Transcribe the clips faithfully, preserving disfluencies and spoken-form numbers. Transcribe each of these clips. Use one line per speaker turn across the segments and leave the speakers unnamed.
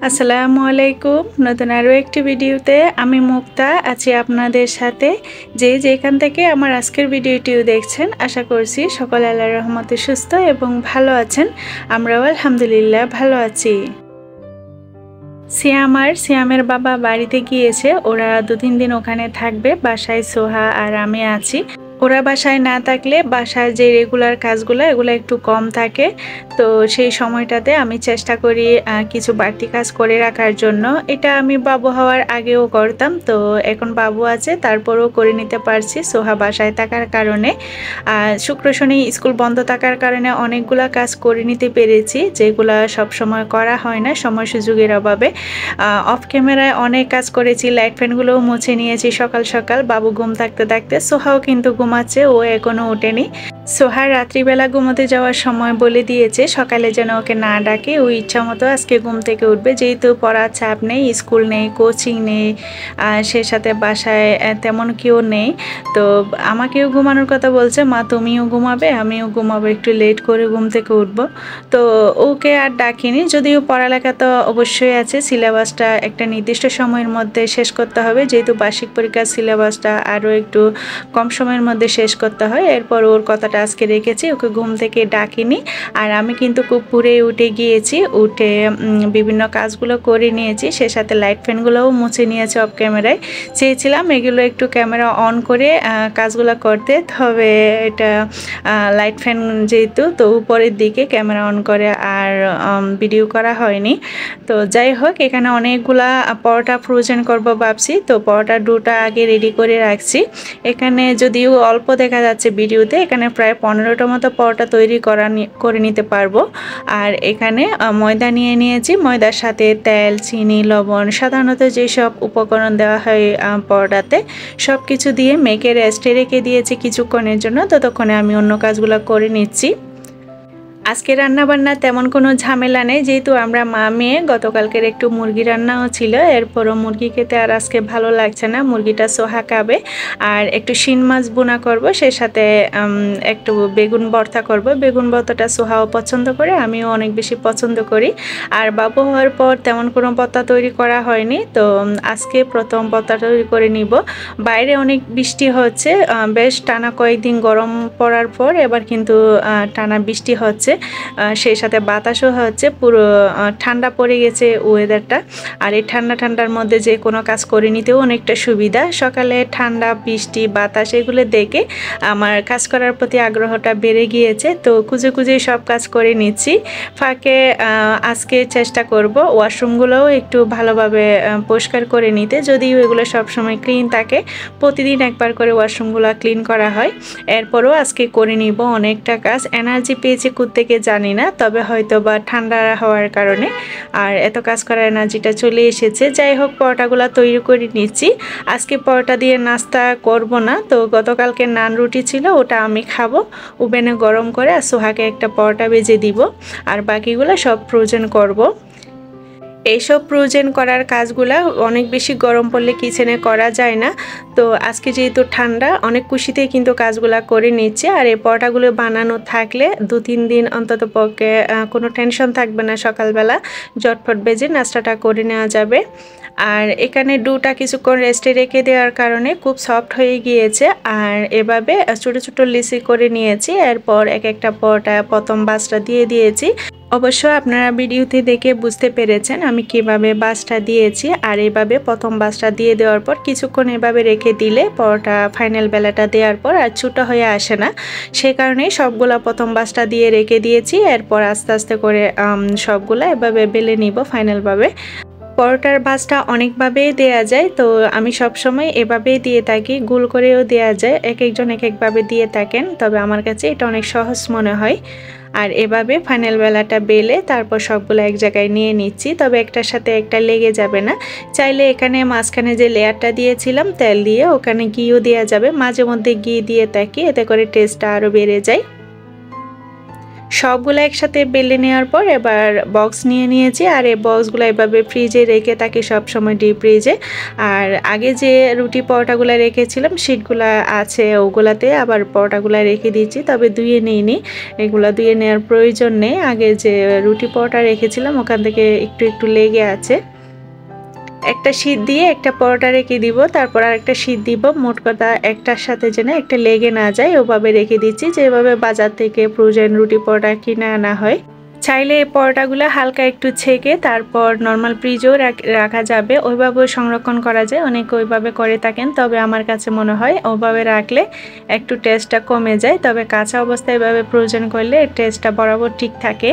আসসালামু আলাইকুম। নতুন আরও একটি ভিডিওতে আমি মুক্তা আছি আপনাদের সাথে। যে যেখান থেকে আমার আজকের ভিডিওটিও দেখছেন, আশা করছি সকলে আল্লাহর রহমতে সুস্থ এবং ভালো আছেন। আমরাও আলহামদুলিল্লাহ ভালো আছি। সিয়াম আর সিয়ামের বাবা বাড়িতে গিয়েছে, ওরা দু তিন দিন ওখানে থাকবে। বাসায় সোহা আর আমি আছি। ওরা বাসায় না থাকলে বাসার যে রেগুলার কাজগুলো এগুলো একটু কম থাকে, তো সেই সময়টাতে আমি চেষ্টা করি কিছু বাড়তি কাজ করে রাখার জন্য। এটা আমি বাবু হওয়ার আগেও করতাম, তো এখন বাবু আছে তারপরেও করে নিতে পারছি সোহা বাসায় থাকার কারণে। শুক্র শনি স্কুল বন্ধ থাকার কারণে অনেকগুলো কাজ করে নিতে পেরেছি, যেগুলো সব সময় করা হয় না সময় সুযোগের অভাবে। অফ ক্যামেরায় অনেক কাজ করেছি, লাইট ফ্যানগুলোও মুছে নিয়েছি সকাল সকাল বাবু ঘুম থাকতে থাকতে। সোহাও কিন্তু ঘুমাচ্ছে, ও এখনো ওঠেনি। সোহার রাত্রিবেলা ঘুমোতে যাওয়ার সময় বলে দিয়েছে সকালে যেন ওকে না ডাকে, ও ইচ্ছা মতো আজকে ঘুম থেকে উঠবে, যেহেতু পড়ার চাপ নেই, স্কুল নেই, কোচিং নেই, সে সাথে বাসায় তেমন কেউ নেই। তো আমাকেও ঘুমানোর কথা বলছে, মা তুমিও ঘুমাবে, আমিও ঘুমাবো, একটু লেট করে ঘুম থেকে উঠবো। তো ওকে আর ডাকিনি, যদিও পড়ালেখা তো অবশ্যই আছে, সিলেবাসটা একটা নির্দিষ্ট সময়ের মধ্যে শেষ করতে হবে, যেহেতু বার্ষিক পরীক্ষার সিলেবাসটা আরও একটু কম সময়ের মধ্যে শেষ করতে হয়। এরপর ওর কথাটা আজকে রেখেছি, ওকে ঘুম থেকে ডাকিনি। আর আমি কিন্তু খুব পুরে উঠে গিয়েছি, উঠে বিভিন্ন কাজগুলো করে নিয়েছি, সে সাথে লাইট ফ্যানগুলোও মুছে নিয়েছি অফ ক্যামেরায়। চেয়েছিলাম এগুলো একটু ক্যামেরা অন করে কাজগুলো করতে, তবে এটা লাইট ফ্যান যেহেতু, তো উপরের দিকে ক্যামেরা অন করে আর ভিডিও করা হয়নি। তো যাই হোক, এখানে অনেকগুলা পরোটা ফ্রোজেন করব ভাবছি, তো পরোটা ডোটা আগে রেডি করে রাখছি। এখানে যদিও অল্প দেখা যাচ্ছে ভিডিওতে, এখানে প্রায় পনেরোটা মতো পরোটা তৈরি করা করে নিতে পারবো। আর এখানে ময়দা নিয়ে নিয়েছি, ময়দার সাথে তেল, চিনি, লবণ, সাধারণত যেসব উপকরণ দেওয়া হয় পরোটাতে সব কিছু দিয়ে মেখে রেস্টে রেখে দিয়েছি কিছুক্ষণের জন্য। ততক্ষণে আমি অন্য কাজগুলো করে নিচ্ছি। আজকে রান্নাবান্না তেমন কোনো ঝামেলা নেই, যেহেতু আমরা মা মেয়ে। গতকালকের একটু মুরগি রান্নাও ছিল, এরপরও মুরগি খেতে আর আজকে ভালো লাগছে না, মুরগিটা সোহা খাবে। আর একটু শিং মাছ বোনা করব, সে সাথে একটু বেগুন ভর্তা করব। বেগুন ভর্তাটা সোহাও পছন্দ করে, আমিও অনেক বেশি পছন্দ করি। আর বাবু হওয়ার পর তেমন কোনো ভর্তা তৈরি করা হয়নি, তো আজকে প্রথম ভর্তা তৈরি করে নিব। বাইরে অনেক বৃষ্টি হচ্ছে, বেশ টানা কয়েকদিন গরম পড়ার পর এবার কিন্তু টানা বৃষ্টি হচ্ছে, সেই সাথে বাতাসও হচ্ছে, পুরো ঠান্ডা পড়ে গেছে ওয়েদারটা। আর এই ঠান্ডা ঠান্ডার মধ্যে যে কোনো কাজ করে নিতেও অনেকটা সুবিধা। সকালে ঠান্ডা, বৃষ্টি, বাতাস এগুলো দেখে আমার কাজ করার প্রতি আগ্রহটা বেড়ে গিয়েছে, তো খুঁজে খুঁজে সব কাজ করে নিচ্ছি। ফাঁকে আজকে চেষ্টা করব ওয়াশরুমগুলোও একটু ভালোভাবে পরিষ্কার করে নিতে, যদিও এগুলো সবসময় ক্লিন থাকে, প্রতিদিন একবার করে ওয়াশরুমগুলো ক্লিন করা হয়। এরপরও আজকে করে নিব অনেকটা কাজ। এনার্জি পেয়েছি কোত্থেকে জানি না, তবে হয়তো বা ঠান্ডা হওয়ার কারণে আর এত কাজ করার এনার্জিটা চলে এসেছে। যাই হোক, পরোটাগুলো তৈরি করে নিচ্ছি। আজকে পরোটা দিয়ে নাস্তা করব না, তো গতকালকে নান রুটি ছিল, ওটা আমি খাবো ওভেনে গরম করে, আর সোহাকে একটা পরোটা ভেজে দিব, আর বাকিগুলো সব ফ্রোজেন করব। এইসব ফ্রোজেন করার কাজগুলা অনেক বেশি গরম পড়লে কিচেনে করা যায় না, তো আজকে যেহেতু ঠান্ডা অনেক খুশিতেই কিন্তু কাজগুলা করে নিচ্ছে। আর এই পরোটাগুলো বানানো থাকলে দু তিন দিন অন্তত পক্ষে কোনো টেনশন থাকবে না, সকালবেলা ঝটফট বেজে নাস্তাটা করে নেওয়া যাবে। আর এখানে ডোটা কিছুক্ষণ রেস্টে রেখে দেওয়ার কারণে খুব সফট হয়ে গিয়েছে। আর এভাবে ছোটো ছোটো লিচি করে নিয়েছি, এরপর এক একটা পরোটা প্রথম বাসটা দিয়ে দিয়েছি। অবশ্য আপনারা ভিডিওতে দেখে বুঝতে পেরেছেন আমি কিভাবে বাসটা দিয়েছি। আর এভাবে প্রথম বাসটা দিয়ে দেওয়ার পর কিছুক্ষণ এভাবে রেখে দিলে পরোটা ফাইনাল বেলাটা দেওয়ার পর আর ছোটো হয়ে আসে না, সে কারণেই সবগুলা প্রথম বাসটা দিয়ে রেখে দিয়েছি। এরপর আস্তে আস্তে করে সবগুলা এভাবে বেলে নিব ফাইনালভাবে। পরোটার ভাজটা অনেকভাবেই দেয়া যায়, তো আমি সব সময় এভাবেই দিয়ে থাকি, গোল করেও দেয়া যায়, এক একজন এক একভাবে দিয়ে থাকেন, তবে আমার কাছে এটা অনেক সহজ মনে হয়। আর এভাবে ফাইনাল বেলাটা বেলে তারপর সবগুলো এক জায়গায় নিয়ে নিচ্ছি, তবে একটার সাথে একটা লেগে যাবে না। চাইলে এখানে মাঝখানে যে লেয়ারটা দিয়েছিলাম তেল দিয়ে, ওখানে ঘিও দেওয়া যাবে, মাঝে মধ্যে ঘি দিয়ে থাকি, এতে করে টেস্টটা আরও বেড়ে যায়। সবগুলো একসাথে বেলে নেওয়ার পর এবার বক্স নিয়ে নিয়েছি আর এই বক্সগুলো এভাবে ফ্রিজে রেখে থাকি সবসময় ডিপ ফ্রিজে। আর আগে যে রুটি পরোটাগুলো রেখেছিলাম শীটগুলো আছে ওগুলাতে আবার পরোটাগুলো রেখে দিয়েছি, তবে ধুয়ে নিইনি, এগুলো ধুয়ে নেওয়ার প্রয়োজন নেই। আগে যে রুটি পরোটা রেখেছিলাম ওখান থেকে একটু একটু লেগে আছে। একটা শীট দিয়ে একটা পরোটা রেখে দিব, তারপর আর একটা শীট দিব, মোট কথা একটার সাথে যেন একটা লেগে না যায় ওভাবে রেখে দিচ্ছি, যেভাবে বাজার থেকে ফ্রোজেন রুটি পরোটা কিনে আনা হয়। চাইলে এই পরোটাগুলো হালকা একটু ছেঁকে তারপর নর্মাল ফ্রিজেও রাখা যাবে, ওইভাবেও সংরক্ষণ করা যায়, অনেকে ওইভাবে করে থাকেন। তবে আমার কাছে মনে হয় ওইভাবে রাখলে একটু টেস্টটা কমে যায়, তবে কাঁচা অবস্থায় এভাবে ফ্রোজেন করলে টেস্টটা বরাবর ঠিক থাকে।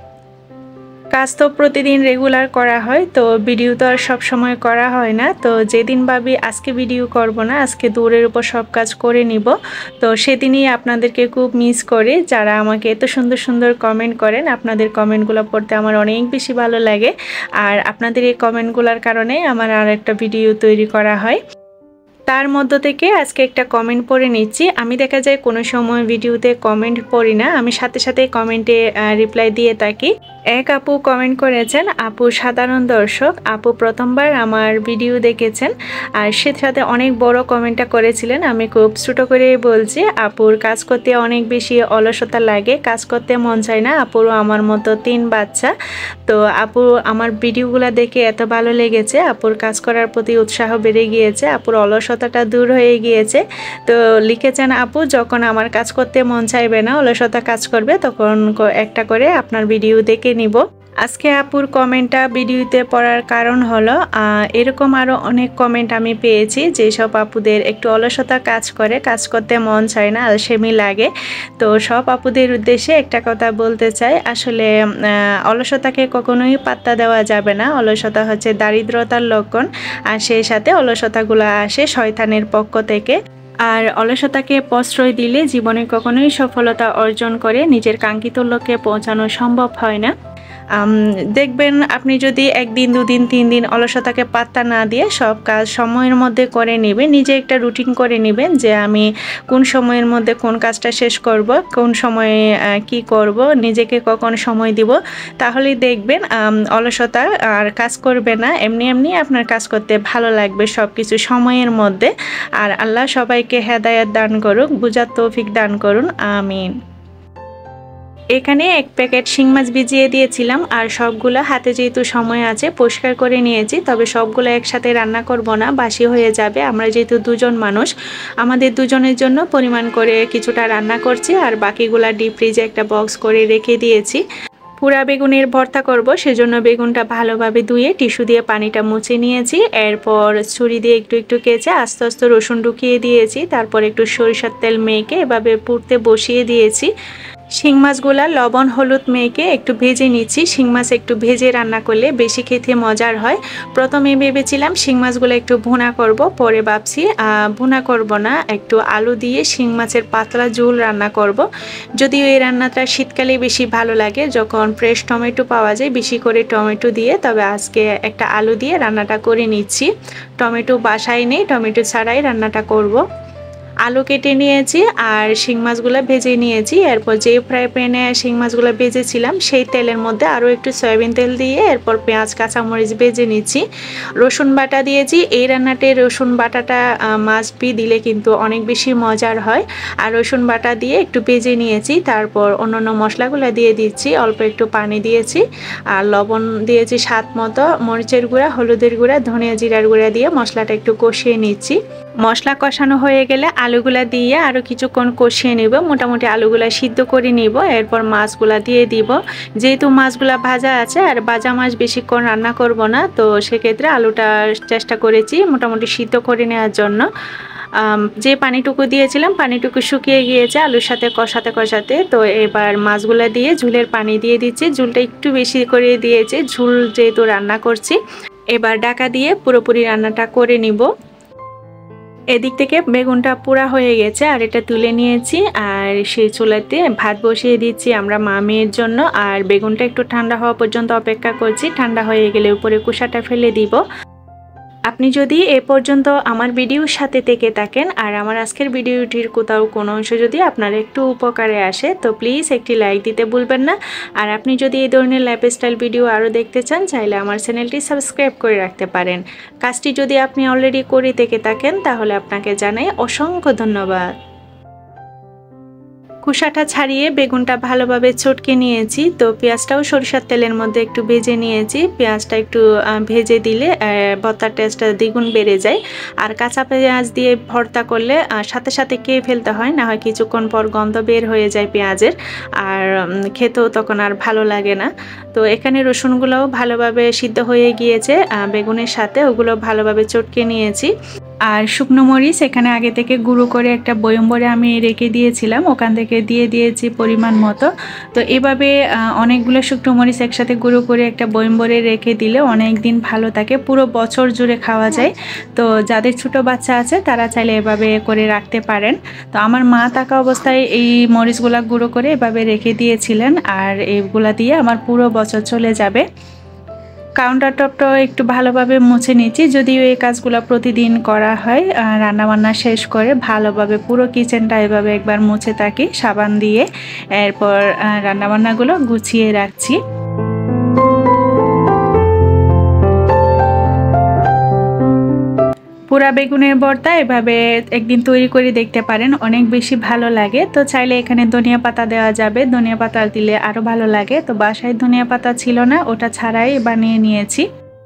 কাজ তো প্রতিদিন রেগুলার করা হয়, তো ভিডিও তো আর সব সময় করা হয় না। তো যেদিন ভাবি আজকে ভিডিও করব না, আজকে দৌড়ের উপর সব কাজ করে নিব, তো সেদিনই আপনাদেরকে খুব মিস করি, যারা আমাকে এত সুন্দর সুন্দর কমেন্ট করেন। আপনাদের কমেন্টগুলো পড়তে আমার অনেক বেশি ভালো লাগে, আর আপনাদের এই কমেন্টগুলোর কারণে আমার আর একটা ভিডিও তৈরি করা হয়। তার মধ্য থেকে আজকে একটা কমেন্ট পড়ে নিচ্ছি। আমি দেখা যায় কোনো সময় ভিডিওতে কমেন্ট পড়ি না, আমি সাথে সাথে কমেন্টে রিপ্লাই দিয়ে থাকি। এক আপু কমেন্ট করেছেন, আপু সাধারণ দর্শক, আপু প্রথমবার আমার ভিডিও দেখেছেন, আর সে সাথে অনেক বড় কমেন্টটা করেছিলেন। আমি খুব ছোটো করে বলছি, আপুর কাজ করতে অনেক বেশি অলসতা লাগে, কাজ করতে মন চায় না, আপুরও আমার মতো তিন বাচ্চা। তো আপু আমার ভিডিওগুলো দেখে এত ভালো লেগেছে, আপুর কাজ করার প্রতি উৎসাহ বেড়ে গিয়েছে, আপুর অলসতাটা দূর হয়ে গিয়েছে। তো লিখেছেন, আপু যখন আমার কাজ করতে মন চাইবে না, অলসতা কাজ করবে, তখন একটা করে আপনার ভিডিও দেখে নিব। আজকে আপুর কমেন্টটা ভিডিওতে পড়ার কারণ হলো এরকম আরও অনেক কমেন্ট আমি পেয়েছি, যেসব আপুদের একটু অলসতা কাজ করে, কাজ করতে মন চায় না, আলসেমি লাগে। তো সব আপুদের উদ্দেশ্যে একটা কথা বলতে চাই, আসলে অলসতাকে কখনোই পাত্তা দেওয়া যাবে না। অলসতা হচ্ছে দারিদ্রতার লক্ষণ, আর সেই সাথে অলসতাগুলো আসে শয়তানের পক্ষ থেকে। আর অলসতাকে প্রশ্রয় দিলে জীবনে কখনোই সফলতা অর্জন করে নিজের কাঙ্ক্ষিত লক্ষ্যে পৌঁছানো সম্ভব হয় না। দেখবেন আপনি যদি একদিন দুদিন তিন দিন অলসতাকে পাত্তা না দিয়ে সব কাজ সময়ের মধ্যে করে নেবেন, নিজে একটা রুটিন করে নেবেন যে আমি কোন সময়ের মধ্যে কোন কাজটা শেষ করব, কোন সময়ে কি করব, নিজেকে কখন সময় দিব, তাহলেই দেখবেন অলসতা আর কাজ করবে না, এমনি এমনি আপনার কাজ করতে ভালো লাগবে সব কিছু সময়ের মধ্যে। আর আল্লাহ সবাইকে হেদায়েত দান করুক, বুঝার তৌফিক দান করুন, আমিন। এখানে এক প্যাকেট শিং মাছ ভিজিয়ে দিয়েছিলাম, আর সবগুলো হাতে যেহেতু সময় আছে পরিষ্কার করে নিয়েছি, তবে সবগুলো একসাথে রান্না করব না, বাসি হয়ে যাবে। আমরা যেহেতু দুজন মানুষ, আমাদের দুজনের জন্য পরিমাণ করে কিছুটা রান্না করছি, আর বাকিগুলা ডিপ ফ্রিজে একটা বক্স করে রেখে দিয়েছি। পুরা বেগুনের ভর্তা করব, সেজন্য বেগুনটা ভালোভাবে ধুয়ে টিস্যু দিয়ে পানিটা মুছে নিয়েছি। এরপর ছুরি দিয়ে একটু একটু কেচে আস্তে আস্তে রসুন ঢুকিয়ে দিয়েছি, তারপর একটু সরিষার তেল মেখে এভাবে পুড়তে বসিয়ে দিয়েছি। শিং মাছগুলা লবণ হলুদ মেখে একটু ভেজে নিচ্ছি। শিং মাছ একটু ভেজে রান্না করলে বেশি খেতে মজার হয়। প্রথমে ভেবেছিলাম শিং মাছগুলো একটু ভুনা করব, পরে ভাবছি ভুনা করব না, একটু আলু দিয়ে শিং মাছের পাতলা ঝোল রান্না করব। যদিও এই রান্নাটা শীতকালে বেশি ভালো লাগে, যখন ফ্রেশ টমেটো পাওয়া যায় বেশি করে টমেটো দিয়ে, তবে আজকে একটা আলু দিয়ে রান্নাটা করে নিচ্ছি। টমেটো বাসায় নেই, টমেটো ছাড়াই রান্নাটা করব। আলু কেটে নিয়েছি আর শিং মাছগুলো ভেজে নিয়েছি। এরপর যে ফ্রাই প্যানে শিং মাছগুলো ভেজেছিলাম সেই তেলের মধ্যে আরও একটু সয়াবিন তেল দিয়ে এরপর পেঁয়াজ কাঁচামরিচ ভেজে নিচ্ছি। রসুন বাটা দিয়েছি। এই রান্নাতে রসুন বাটাটা মাস্ট বি, দিলে কিন্তু অনেক বেশি মজার হয়। আর রসুন বাটা দিয়ে একটু ভেজে নিয়েছি, তারপর অন্যান্য মশলাগুলো দিয়ে দিচ্ছি। অল্প একটু পানি দিয়েছি আর লবণ দিয়েছি স্বাদ মতো, মরিচের গুঁড়া, হলুদের গুঁড়া, ধনিয়া জিরার গুঁড়া দিয়ে মশলাটা একটু কষিয়ে নিচ্ছি। মশলা কষানো হয়ে গেলে আলুগুলা দিয়ে আরও কিছুক্ষণ কষিয়ে নিব, মোটামুটি আলুগুলা সিদ্ধ করে নিব। এরপর মাছগুলা দিয়ে দিব। যেহেতু মাছগুলা ভাজা আছে আর ভাজা মাছ বেশিক্ষণ রান্না করব না, তো সেক্ষেত্রে আলুটা চেষ্টা করেছি মোটামুটি সিদ্ধ করে নেওয়ার জন্য। যে পানিটুকু দিয়েছিলাম পানিটুকু শুকিয়ে গিয়েছে আলুর সাথে কষাতে কষাতে। তো এবার মাছগুলা দিয়ে ঝুলের পানি দিয়ে দিচ্ছি। ঝুলটা একটু বেশি করে দিয়েছে, ঝুল যেহেতু রান্না করছি। এবার ঢাকা দিয়ে পুরোপুরি রান্নাটা করে নিব। এদিক থেকে বেগুনটা পুরা হয়ে গেছে আর এটা তুলে নিয়েছি, আর সেই চুলাতে ভাত বসিয়ে দিচ্ছি আমরা মা মেয়ের জন্য। আর বেগুনটা একটু ঠান্ডা হওয়া পর্যন্ত অপেক্ষা করছি, ঠান্ডা হয়ে গেলে উপরে কুসাটা ফেলে দিব। আপনি যদি এ পর্যন্ত আমার ভিডিওর সাথে থেকে থাকেন আর আমার আজকের ভিডিওটির কোথাও কোনো অংশ যদি আপনার একটু উপকারে আসে তো প্লিজ একটি লাইক দিতে ভুলবেন না। আর আপনি যদি এই ধরনের লাইফস্টাইল ভিডিও আরও দেখতে চান চাইলে আমার চ্যানেলটি সাবস্ক্রাইব করে রাখতে পারেন। কাজটি যদি আপনি অলরেডি করে থেকে থাকেন তাহলে আপনাকে জানাই অসংখ্য ধন্যবাদ। খোসাটা ছাড়িয়ে বেগুনটা ভালোভাবে চটকে নিয়েছি। তো পেঁয়াজটাও সরিষার তেলের মধ্যে একটু ভেজে নিয়েছি। পেঁয়াজটা একটু ভেজে দিলে ভর্তার টেস্টটা দ্বিগুণ বেড়ে যায়। আর কাঁচা পেঁয়াজ দিয়ে ভর্তা করলে সাথে সাথে খেয়ে ফেলতে হয়, না হয় কিছুক্ষণ পর গন্ধ বের হয়ে যায় পেঁয়াজের, আর খেতেও তখন আর ভালো লাগে না। তো এখানে রসুনগুলোও ভালোভাবে সিদ্ধ হয়ে গিয়েছে বেগুনের সাথে, ওগুলো ভালোভাবে চটকে নিয়েছি। আর শুকনো মরিচ এখানে আগে থেকে গুঁড়ো করে একটা বয়ম ভরে আমি রেখে দিয়েছিলাম, ওখান থেকে দিয়ে দিয়েছি পরিমাণ মতো। তো এভাবে অনেকগুলো শুকনো মরিচ একসাথে গুঁড়ো করে একটা বয়ম ভরে রেখে দিলে অনেক দিন ভালো থাকে, পুরো বছর জুড়ে খাওয়া যায়। তো যাদের ছোট বাচ্চা আছে তারা চাইলে এভাবে করে রাখতে পারেন। তো আমার মা থাকা অবস্থায় এই মরিচগুলা গুঁড়ো করে এভাবে রেখে দিয়েছিলেন, আর এইগুলা দিয়ে আমার পুরো বছর চলে যাবে। কাউন্টার টপটাও একটু ভালোভাবে মুছে নিচ্ছি, যদিও এই কাজগুলো প্রতিদিন করা হয়। রান্নাবান্না শেষ করে ভালোভাবে পুরো কিচেনটা এভাবে একবার মুছে থাকি সাবান দিয়ে, এরপর রান্নাবান্নাগুলো গুছিয়ে রাখছি। পোড়া বেগুনের ভর্তা এভাবে একদিন তৈরি করে দেখতে পারেন, অনেক বেশি ভালো লাগে। তো চাইলে এখানে ধনিয়া পাতা দেওয়া যাবে, ধনিয়া পাতা দিলে আরও ভালো লাগে। তো বাসায় ধনিয়া পাতা ছিল না, ওটা ছাড়াই বানিয়ে নিয়েছি।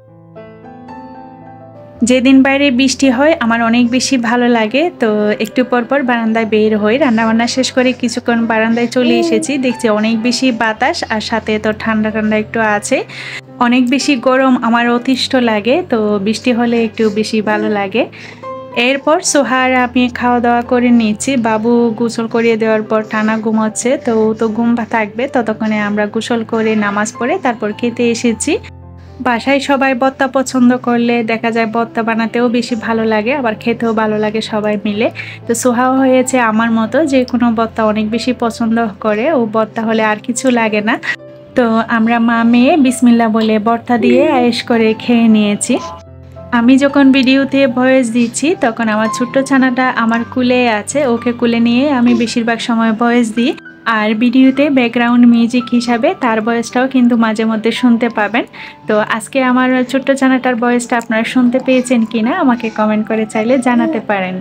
যেদিন বাইরে বৃষ্টি হয় আমার অনেক বেশি ভালো লাগে। তো একটু পর পর বারান্দায় বের হই, রান্নাবান্না শেষ করে কিছুক্ষণ বারান্দায় চলে এসেছি, দেখছি অনেক বেশি বাতাস আর সাথে তো ঠান্ডা ঠান্ডা একটু আছে। অনেক বেশি গরম আমার অতিষ্ঠ লাগে, তো বৃষ্টি হলে একটু বেশি ভালো লাগে। এরপর সোহার আমি খাওয়া দাওয়া করে নিচ্ছি। বাবু গোসল করিয়ে দেওয়ার পর টানা ঘুমাচ্ছে, তো তো ঘুম থাকবে ততক্ষণে আমরা গোসল করে নামাজ পড়ে তারপর খেতে এসেছি। বাসায় সবাই ভর্তা পছন্দ করলে দেখা যায় ভর্তা বানাতেও বেশি ভালো লাগে, আবার খেতেও ভালো লাগে সবাই মিলে। তো সোহাও হয়েছে আমার মতো, যে কোনো ভর্তা অনেক বেশি পছন্দ করে, ও ভর্তা হলে আর কিছু লাগে না। তো আমরা মা মেয়ে বিসমিল্লাহ বলে ভর্তা দিয়ে আয়েশ করে খেয়ে নিয়েছি। আমি যখন ভিডিওতে ভয়েস দিচ্ছি তখন আমার ছোট্ট ছানাটা আমার কুলে আছে, ওকে কুলে নিয়ে আমি বেশিরভাগ সময় ভয়েস দিই। আর ভিডিওতে ব্যাকগ্রাউন্ড মিউজিক হিসাবে তার ভয়েসটাও কিন্তু মাঝে মধ্যে শুনতে পাবেন। তো আজকে আমার ছোট্ট ছানাটার ভয়েসটা আপনারা শুনতে পেয়েছেন কিনা আমাকে কমেন্ট করে চাইলে জানাতে পারেন।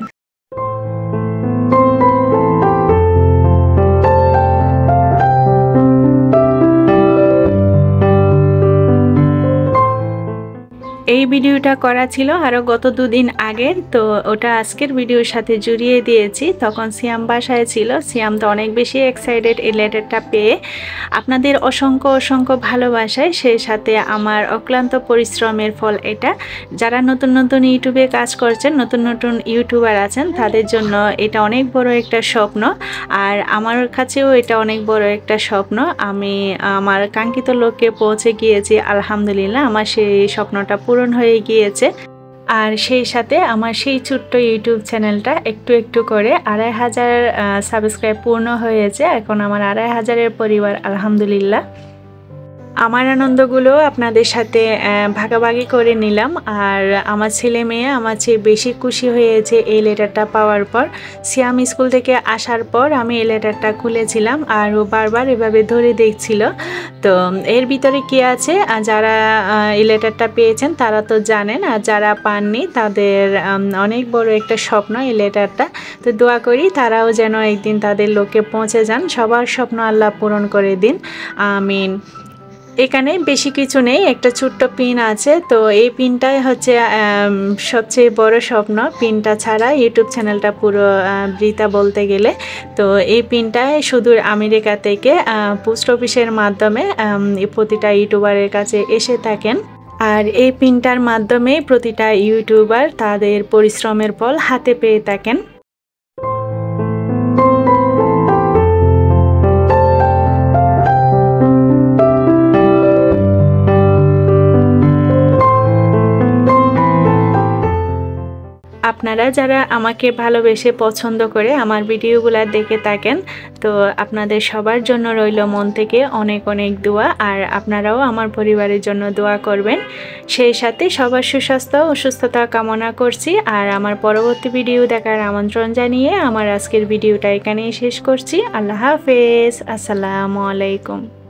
এই ভিডিওটা করা ছিল আরও গত দুদিন আগের, তো ওটা আজকের ভিডিওর সাথে জুড়িয়ে দিয়েছি। তখন সিয়াম বাসায় ছিল, সিয়াম তো অনেক বেশি এক্সাইটেড এই লেটারটা পেয়ে। আপনাদের অসংখ্য অসংখ্য ভালোবাসায় সেই সাথে আমার অক্লান্ত পরিশ্রমের ফল এটা। যারা নতুন নতুন ইউটিউবে কাজ করছেন, নতুন নতুন ইউটিউবার আছেন, তাদের জন্য এটা অনেক বড় একটা স্বপ্ন, আর আমার কাছেও এটা অনেক বড় একটা স্বপ্ন। আমি আমার কাঙ্ক্ষিত লক্ষ্যে পৌঁছে গিয়েছি আলহামদুলিল্লাহ, আমার সেই স্বপ্নটা পূরণ হয়ে গিয়েছে। আর সেই সাথে আমার সেই ছোট্ট ইউটিউব চ্যানেলটা একটু একটু করে আড়াই হাজার সাবস্ক্রাইব পূর্ণ হয়েছে। এখন আমার আড়াই হাজারের পরিবার আলহামদুলিল্লাহ। আমার আনন্দগুলো আপনাদের সাথে ভাগাভাগি করে নিলাম। আর আমার ছেলে মেয়ে আমার চেয়ে বেশি খুশি হয়েছে এই লেটারটা পাওয়ার পর। সিয়াম স্কুল থেকে আসার পর আমি এই লেটারটা খুলেছিলাম আর ও বারবার এভাবে ধরে দেখছিল। তো এর ভিতরে কি আছে, যারা এই লেটারটা পেয়েছেন তারা তো জানেন, আর যারা পাননি তাদের অনেক বড় একটা স্বপ্ন এই লেটারটা। তো দোয়া করি তারাও যেন একদিন তাদের লক্ষ্যে পৌঁছে যান, সবার স্বপ্ন আল্লাহ পূরণ করে দিন, আমিন। এখানে বেশি কিছু নেই, একটা ছোট্ট পিন আছে। তো এই পিনটাই হচ্ছে সবচেয়ে বড় স্বপ্ন। পিনটা ছাড়া ইউটিউব চ্যানেলটা পুরো বৃথা বলতে গেলে। তো এই পিনটাই সুদূর আমেরিকা থেকে পোস্ট অফিসের মাধ্যমে প্রতিটা ইউটিউবারের কাছে এসে থাকেন, আর এই পিনটার মাধ্যমে প্রতিটা ইউটিউবার তাদের পরিশ্রমের ফল হাতে পেয়ে থাকেন। আপনারা যারা আমাকে ভালোবেসে পছন্দ করে আমার ভিডিওগুলো দেখে থাকেন, তো আপনাদের সবার জন্য রইল মন থেকে অনেক অনেক দোয়া। আর আপনারাও আমার পরিবারের জন্য দোয়া করবেন। সেই সাথে সবার সুস্বাস্থ্য ও সুস্থতা কামনা করছি। আর আমার পরবর্তী ভিডিও দেখার আমন্ত্রণ জানিয়ে আমার আজকের ভিডিওটা এখানেই শেষ করছি। আল্লাহ হাফেজ। আসসালামু আলাইকুম।